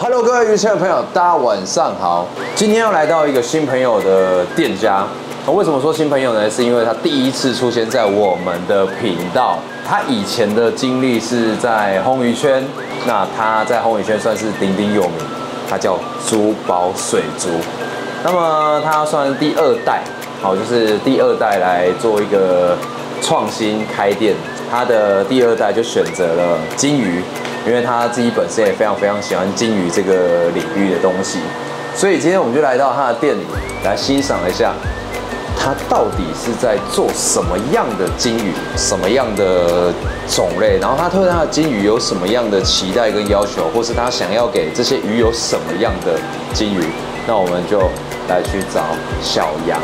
Hello， 各位鱼圈的朋友，大家晚上好。今天要来到一个新朋友的店家。为什么说新朋友呢？是因为他第一次出现在我们的频道。他以前的经历是在烘鱼圈，那他在烘鱼圈算是鼎鼎有名，他叫珠宝水族。那么他算第二代，好，就是第二代来做一个创新开店。他的第二代就选择了金鱼。因为他自己本身也非常喜欢金鱼这个领域的东西，所以今天我们就来到他的店里来欣赏一下，他到底是在做什么样的金鱼，什么样的种类，然后他对他的金鱼有什么样的期待跟要求，或是他想要给这些鱼有什么样的金鱼，那我们就来去找小杨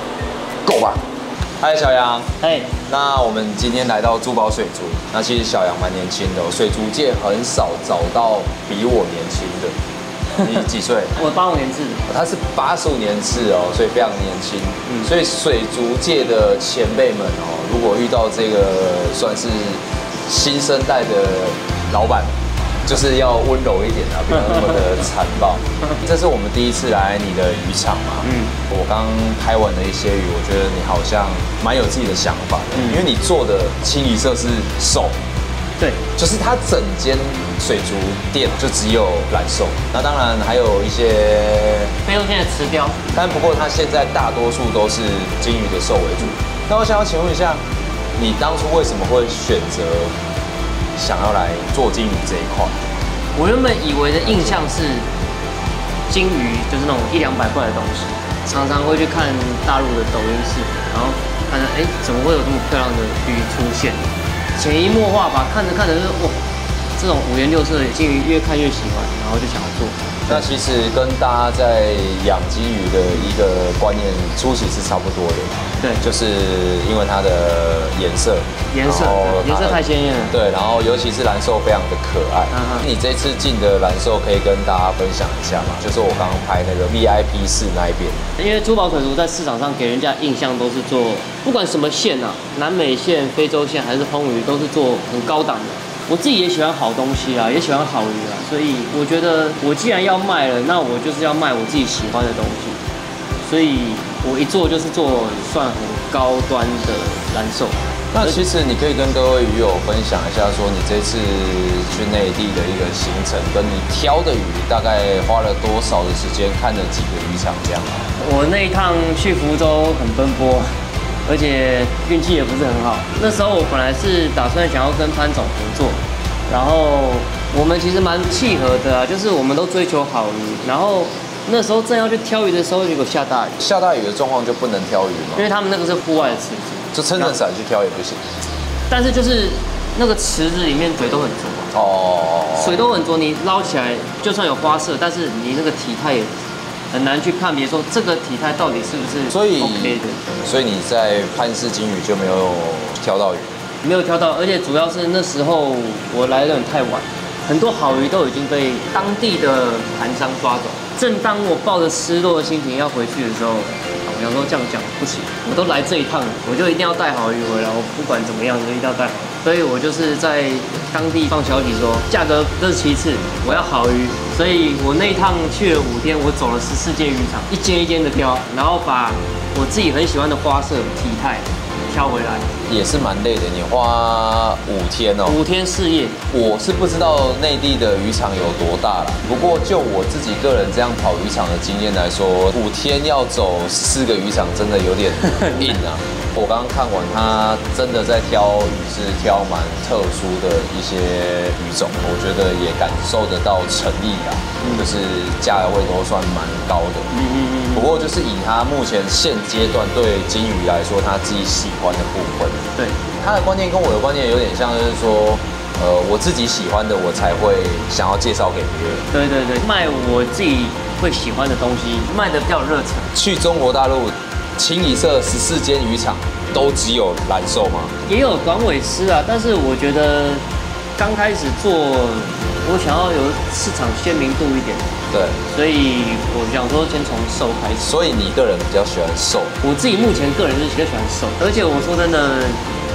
，Go吧。嗨，小杨。 嘿， 那我们今天来到珠宝水族。那其实小杨蛮年轻的，水族界很少找到比我年轻的。你几岁？ 我85年制的。 他是85年制哦，所以非常年轻。所以水族界的前辈们哦，如果遇到这个算是新生代的老板，就是要温柔一点啊，不要那么的残暴。这是我们第一次来你的渔场嘛，我刚拍完的一些鱼，我觉得你好像蛮有自己的想法的，因为你做的清一色是手， 对， 就是它整间水族店就只有蓝瘦，那当然还有一些非洲线的池鲷， 但不过它现在大多数都是金鱼的瘦为主。那我想要请问一下，你当初为什么会选择想要来做金鱼这一块？ 我原本以为的印象是金鱼就是那种100-200块的东西，常常会去看大陆的抖音视频，然后看着怎么会有这么漂亮的鱼出现？潜移默化吧，看着就是哇，这种五颜六色的金鱼越看越喜欢，然后就想要做。 那其实跟大家在养金鱼的一个观念初期是差不多的， 对， 就是因为它的颜色太鲜艳了， 对，然后尤其是蓝瘦非常的可爱。你这次进的蓝瘦可以跟大家分享一下嘛？就是我刚刚拍那个 VIP 室那一边， 因为珠宝水族在市场上给人家印象都是做不管什么线啊，南美线、非洲线还是烘鱼，都是做很高档的。我自己也喜欢好东西啊，也喜欢好鱼啊，所以我觉得我既然要卖了，那我就是要卖我自己喜欢的东西，所以我一做就是做算很高端的蓝瘦。 那其实你可以跟各位鱼友分享一下，说你这次去内地的一个行程，跟你挑的鱼大概花了多少的时间，看了几个渔场这样啊？ 我那一趟去福州很奔波。而且运气也不是很好。那时候我本来是打算想要跟潘总合作，然后我们其实蛮契合的啊，就是我们都追求好鱼。然后那时候正要去挑鱼的时候，结果下大雨。 下大雨的状况就不能挑鱼吗？ 因为他们那个是户外的池子， 就撑着伞去挑也不行。 但是就是那个池子里面水都很浊哦，水都很浊，你捞起来就算有花色，但是你那个体态也很难去判别说这个体态到底是不是 OK 的。 所以你在潘氏金鱼就没有挑到鱼？ 没有挑到，而且主要是那时候我来的很太晚，很多好鱼都已经被当地的盘商抓走。正当我抱着失落的心情要回去的时候，我想说这样讲不行，我都来这一趟了，我就一定要带好鱼回来，我不管怎么样就一定要带好。所以我就是在当地放消息说，价格这是其次，我要好鱼。所以我那一趟去了5天，我走了14间渔场，一间一间的挑，然后把我自己很喜欢的花色、体态挑回来， 也是蛮累的。你花5天哦 ，5天4夜。我是不知道内地的渔场有多大啦，不过就我自己个人这样跑渔场的经验来说，5天要走4个渔场，真的有点硬啊。我刚刚看完，他真的在挑鱼是挑蛮特殊的一些鱼种，我觉得也感受得到诚意啊，就是价位都算蛮高的。不过就是以他目前现阶段对金鱼来说，他自己喜欢的部分， 对他的观念跟我的观念有点像，就是说，我自己喜欢的，我才会想要介绍给别人。 对，卖我自己会喜欢的东西，卖的比较热忱。去中国大陆。清一色14间渔场都只有蓝瘦吗？ 也有短尾狮啊，但是我觉得刚开始做，我想要有市场鲜明度一点。对，所以我想说先从瘦开始。 所以你个人比较喜欢瘦？ 我自己目前个人是比较喜欢瘦，而且我说真的，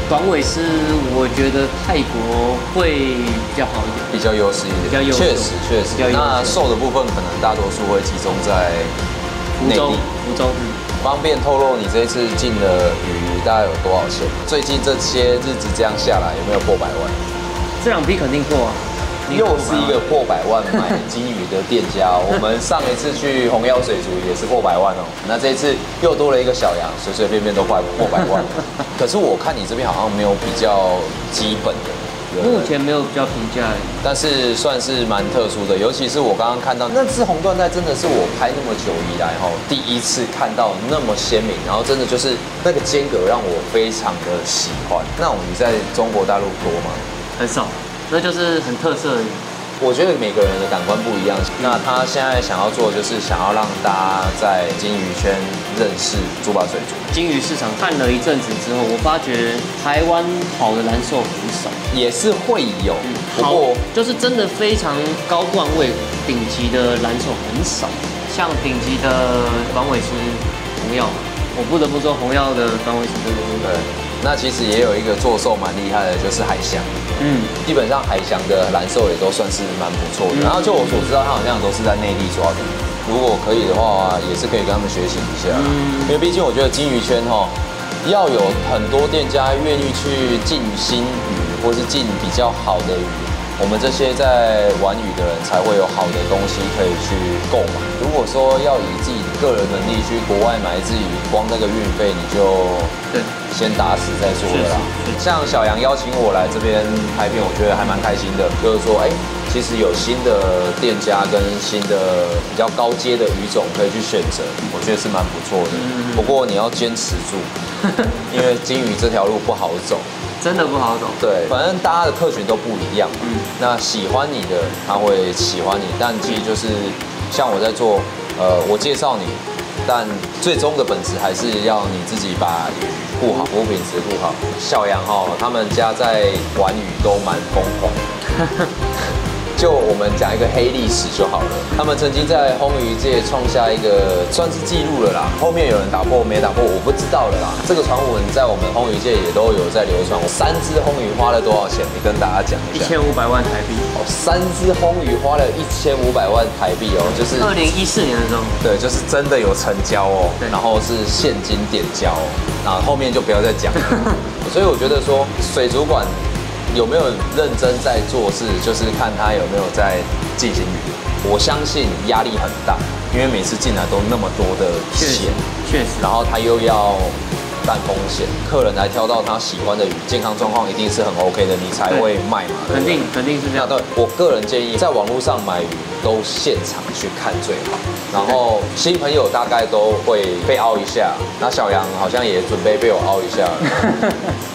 短尾狮，我觉得泰国会比较好一点， 比较优势一点， 比较优势， 确实。那瘦的部分可能大多数会集中在内地， 福州。 方便透露你这一次进的鱼大概有多少钱？最近这些日子这样下来，有没有破100万？ 这2批肯定破啊。 又是一个破100万买金鱼的店家、哦。我们上一次去红腰水族也是破100万哦。那这一次又多了一个小羊，随随便便都快破100万了。可是我看你这边好像没有比较基本的。 目前没有比较平价， 但是算是蛮特殊的，尤其是我刚刚看到那只红缎带，真的是我拍那么久以来第一次看到那么鲜明，然后真的就是那个间隔让我非常的喜欢。那种鱼在中国大陆多吗？ 很少，那就是很特色的鱼。 我觉得每个人的感官不一样。那他现在想要做的就是想要让大家在金鱼圈认识珠巴水族。 金鱼市场看了一阵子之后，我发觉台湾好的蓝兽很少， 也是会有，不过就是真的非常高段位、顶级的蓝兽很少。像顶级的短尾狮红药，我不得不说红药的短尾狮真的是对。 那其实也有一个做兽蛮厉害的，就是海翔。基本上海翔的蓝兽也都算是蛮不错的。然后就我所知道，他好像都是在内地抓的。如果可以的话，也是可以跟他们学习一下。因为毕竟我觉得金鱼圈要有很多店家愿意去进新鱼，或是进比较好的鱼。我们这些在玩鱼的人才会有好的东西可以去购买。如果说要以自己个人能力去国外买一只鱼，光那个运费你就先打死再说了啦。像小杨邀请我来这边拍片，我觉得还蛮开心的，就是说，其实有新的店家跟新的比较高阶的鱼种可以去选择，我觉得是蛮不错的。不过你要坚持住，因为金鱼这条路不好走。 真的不好走。 对，反正大家的客群都不一样。那喜欢你的他会喜欢你，但其实就是像我在做，我介绍你，但最终的本质还是要你自己把鱼顾好，服务品质顾好。小杨他们家在玩鱼都蛮疯狂的。就我们讲一个黑历史就好了。他们曾经在烘鱼界创下一个算是记录了啦。后面有人打破没打破，我不知道了啦。这个传闻在我们烘鱼界也都有在流传。3只烘鱼花了多少钱？你跟大家讲一下。 1500万台币。 3只烘鱼花了1500万台币哦，就是 2014年的时候。 对，就是真的有成交哦，然后是现金点交哦，然后后面就不要再讲了。所以我觉得说水族馆有没有认真在做事，就是看他有没有在进行鱼。我相信压力很大，因为每次进来都那么多的钱， 确实， 然后他又要担风险，客人来挑到他喜欢的鱼，健康状况一定是很 OK 的，你才会卖嘛。 肯定是这样。 对，我个人建议在网络上买鱼都现场去看最好。然后新朋友大概都会被凹一下，那小杨好像也准备被我凹一下了。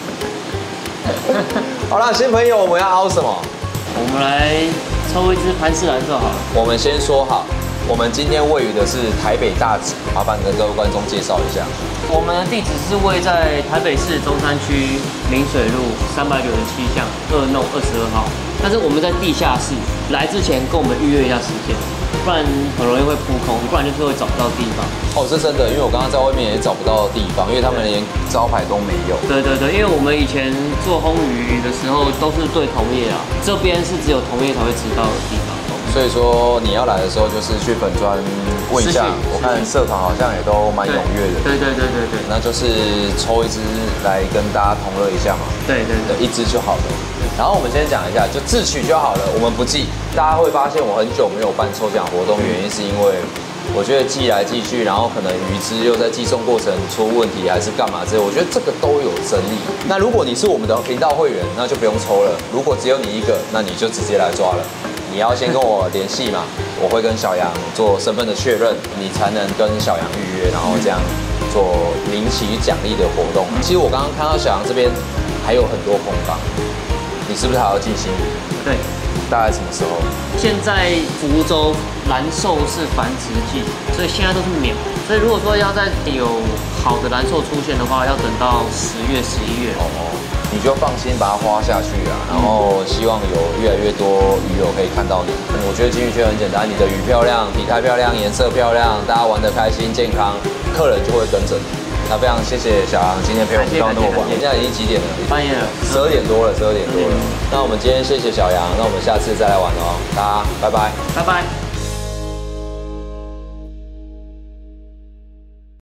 好了，新朋友，我们要凹什么？ 我们来抽一只盘式蓝兽好了。 我们先说好，我们今天喂鱼的是台北大直，麻烦跟各位观众介绍一下。 我们的地址是位在台北市中山区明水路397巷2弄22号，但是我们在地下室，来之前跟我们预约一下时间，不然很容易会扑空，不然就是会找不到地方。 哦，是真的，因为我刚刚在外面也找不到地方，因为他们连招牌都没有。 对，因为我们以前做烘鱼的时候都是对同业啊，这边是只有同业才会知道的地方。 所以说你要来的时候，就是去粉专问一下，我看社团好像也都蛮踊跃的。 对， 那就是抽一只来跟大家同乐一下嘛。 对， 一只就好了。然后我们先讲一下，就自取就好了，我们不寄。大家会发现我很久没有办抽奖活动，原因是因为我觉得寄来寄去，然后可能鱼只又在寄送过程出问题，还是干嘛之类，我觉得这个都有争议。那如果你是我们的频道会员，那就不用抽了。如果只有你一个，那你就直接来抓了。你要先跟我联系嘛，我会跟小杨做身份的确认，你才能跟小杨预约，然后这样做领取奖励的活动。其实我刚刚看到小杨这边还有很多空档，你是不是还要进新鱼？ 对， 大概什么时候？ 现在福州蓝兽是繁殖季，所以现在都是苗。所以如果说要再有好的蓝兽出现的话，要等到10月、11月。 你就放心把它花下去啊，然后希望有越来越多鱼友可以看到你。我觉得金鱼圈很简单，你的鱼漂亮、体态漂亮、颜色漂亮，大家玩得开心、健康，客人就会跟着你。 那非常谢谢小杨今天陪我们到那么晚，现在已经几点了？ 半夜了 ，12点多了，12点多了。那我们今天谢谢小杨，那我们下次再来玩哦，大家拜拜， 拜拜。